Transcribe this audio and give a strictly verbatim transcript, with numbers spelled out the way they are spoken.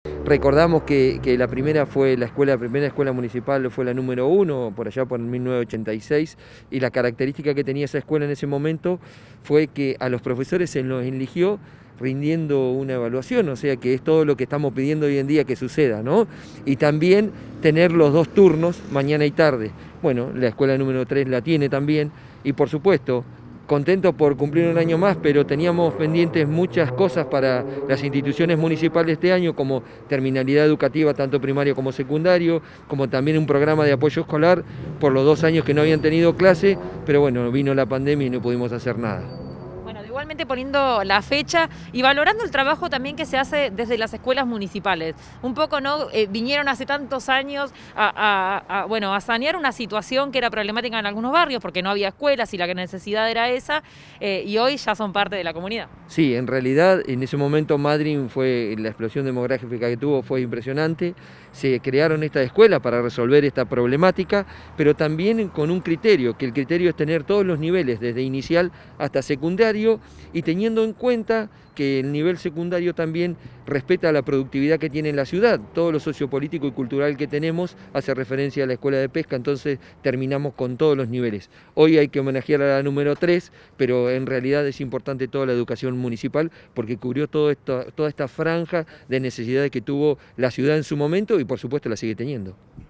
Recordamos que, que la primera fue la escuela, la primera escuela municipal fue la número uno, por allá por mil novecientos ochenta y seis, y la característica que tenía esa escuela en ese momento fue que a los profesores se los eligió rindiendo una evaluación, o sea que es todo lo que estamos pidiendo hoy en día que suceda, ¿no? Y también tener los dos turnos, mañana y tarde. Bueno, la escuela número tres la tiene también, y por supuesto, contento por cumplir un año más, pero teníamos pendientes muchas cosas para las instituciones municipales este año, como terminalidad educativa, tanto primario como secundario, como también un programa de apoyo escolar por los dos años que no habían tenido clase, pero bueno, vino la pandemia y no pudimos hacer nada. Bueno, igualmente poniendo la fecha y valorando el trabajo también que se hace desde las escuelas municipales. Un poco, ¿no? Eh, vinieron hace tantos años a, a, a, bueno, a sanear una situación que era problemática en algunos barrios porque no había escuelas y la necesidad era esa, eh, y hoy ya son parte de la comunidad. Sí, en realidad en ese momento Madryn fue, la explosión demográfica que tuvo fue impresionante, se crearon estas escuelas para resolver esta problemática, pero también con un criterio, que el criterio es tener todos los niveles, desde inicial hasta secundario, y teniendo en cuenta que el nivel secundario también respeta la productividad que tiene la ciudad. Todo lo sociopolítico y cultural que tenemos hace referencia a la escuela de pesca, entonces terminamos con todos los niveles. Hoy hay que homenajear a la número tres, pero en realidad es importante toda la educación municipal porque cubrió todo esto, toda esta franja de necesidades que tuvo la ciudad en su momento y por supuesto la sigue teniendo.